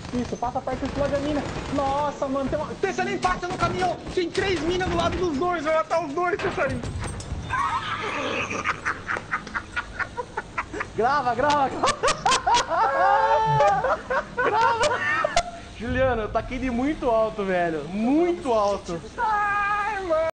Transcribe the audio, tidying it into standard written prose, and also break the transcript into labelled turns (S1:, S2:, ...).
S1: Isso, passa perto e explode a mina. Nossa, mano, tem uma... Tessalem, passa no caminhão. Tem 3 minas do lado dos dois. Vai matar os dois, Tessalem. Grava. Grava. Juliano, eu taquei de muito alto, velho. Muito alto.